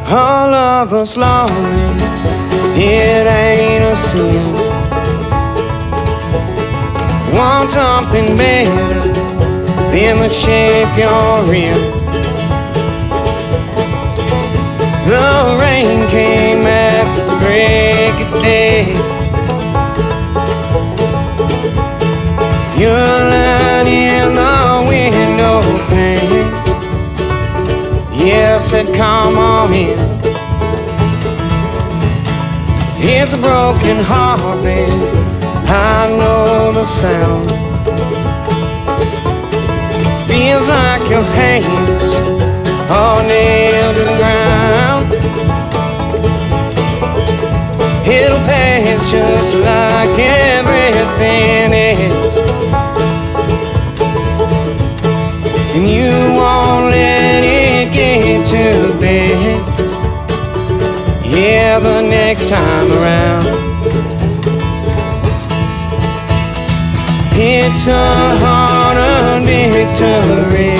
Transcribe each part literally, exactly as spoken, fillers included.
All of us lonely, it ain't a sin. Want something better than the shape you're in. The rain came at the break of day. You're lying in the window pane. Yeah, I said come on in. It's a broken heart, babe, I know the sound. Feels like your hands are nailed to the ground. It'll pass just like everything else, and you won't let it get to bed. Yeah, the next time around. It's a hard-earned victory,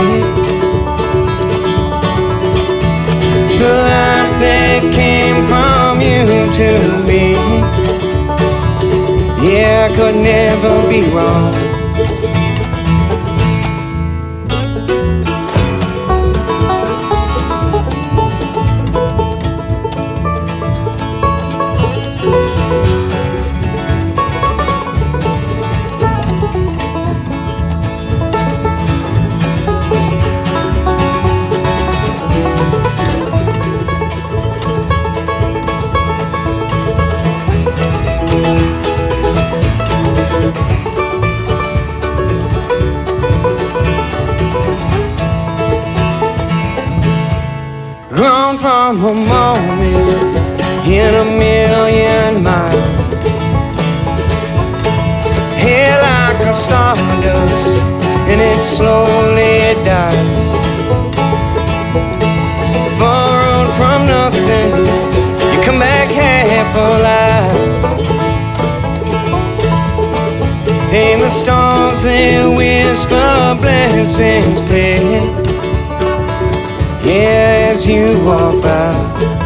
the life that came from you to me. Yeah, I could never be wrong. Grown from a moment in a million miles. Hair like a stardust, and it slowly dies. Borrowed from nothing, you come back half alive. And the stars that whisper blessings, babe, yeah, as you walk by.